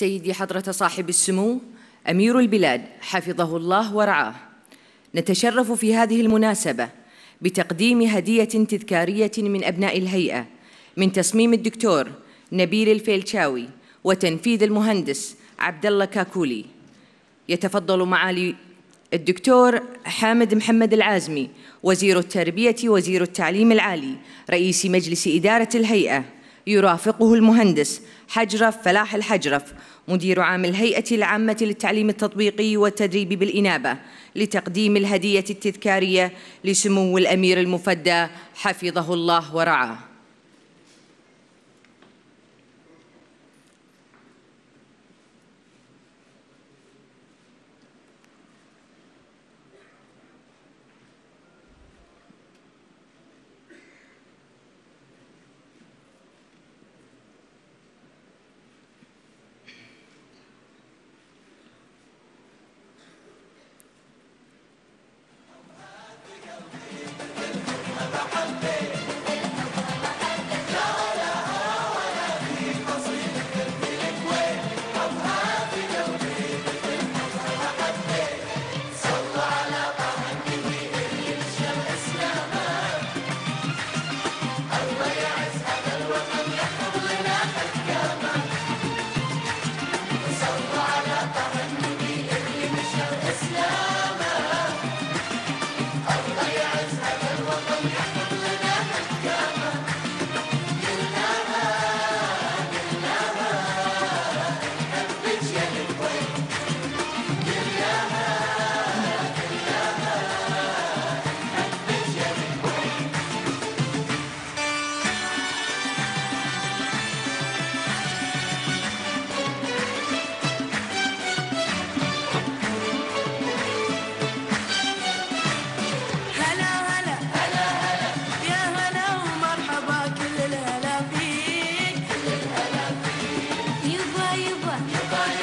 سيدي حضرة صاحب السمو أمير البلاد حفظه الله ورعاه، نتشرف في هذه المناسبة بتقديم هدية تذكارية من أبناء الهيئة من تصميم الدكتور نبيل الفيلشاوي وتنفيذ المهندس عبد الله كاكولي. يتفضل معالي الدكتور حامد محمد العازمي وزير التربية وزير التعليم العالي رئيس مجلس إدارة الهيئة، يرافقه المهندس حجرف فلاح الحجرف مدير عام الهيئة العامة للتعليم التطبيقي والتدريب بالإنابة، لتقديم الهدية التذكارية لسمو الأمير المفدى حفظه الله ورعاه. يبا